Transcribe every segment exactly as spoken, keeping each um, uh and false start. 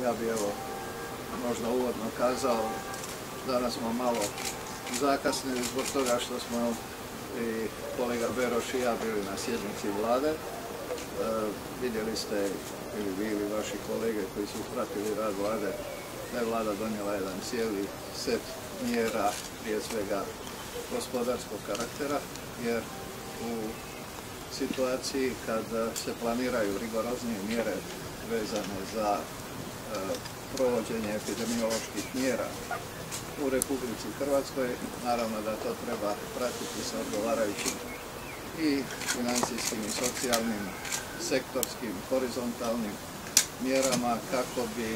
Ja bih evo možda uvodno kazao, danas smo malo zakasnili zbog toga što smo i kolega Beroš i ja bili na sjednici vlade. E, vidjeli ste ili vi ili vaši kolege koji su pratili rad vlade, da je vlada donijela jedan cijeli set mjera, prije svega gospodarskog karaktera, jer u situaciji kad se planiraju rigoroznije mjere vezane za e, provođenje epidemioloških mjera u Republici Hrvatskoj, naravno da to treba pratiti sa odgovarajućim i financijskim i socijalnim, sektorskim, horizontalnim mjerama kako bi e,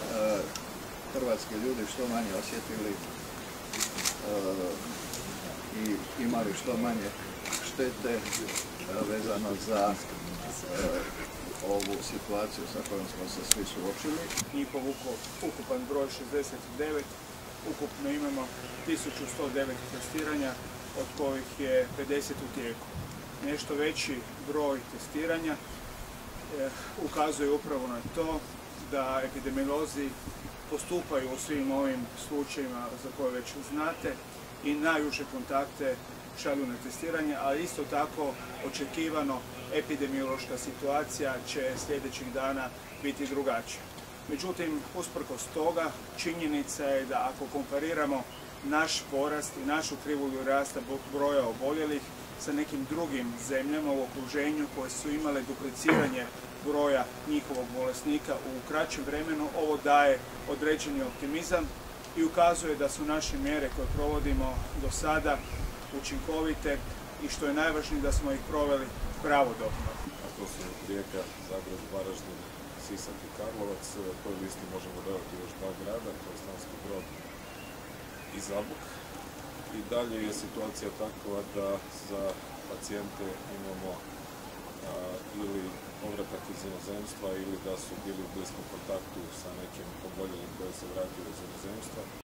hrvatski ljudi što manje osjetili e, i imali što manje štete e, vezano za e, ovu situaciju sa kojom smo se svi suočili. Njihov ukupan broj šezdeset devet, ukupno imamo tisuću sto devet testiranja, od kojih je pedeset u tijeku. Nešto veći broj testiranja eh, ukazuje upravo na to da epidemiolozi postupaju u svim ovim slučajevima za koje već znate i najuže kontakte šalju na testiranje, ali isto tako očekivano epidemiološka situacija će sljedećih dana biti drugačija. Međutim, usprkos toga, činjenica je da ako kompariramo naš porast i našu krivulju rasta broja oboljelih sa nekim drugim zemljama u okruženju koje su imale dupliciranje broja njihovog bolesnika u kraćem vremenu, ovo daje određeni optimizam i ukazuje da su naše mjere koje provodimo do sada učinkovite i što je najvažnije da smo ih proveli pravodobno. A to su Rijeka, Zagreb, Varaždin, Sisak i Karlovac. Toj listi možemo dodati još dva grada, to je Slavonski Brod i Zabok. I dalje je situacija takva da za pacijente imamo a, ili povratak iz inozemstva ili da su bili u bliskom kontaktu sa nekim oboljelim koji se vratio iz inozemstva.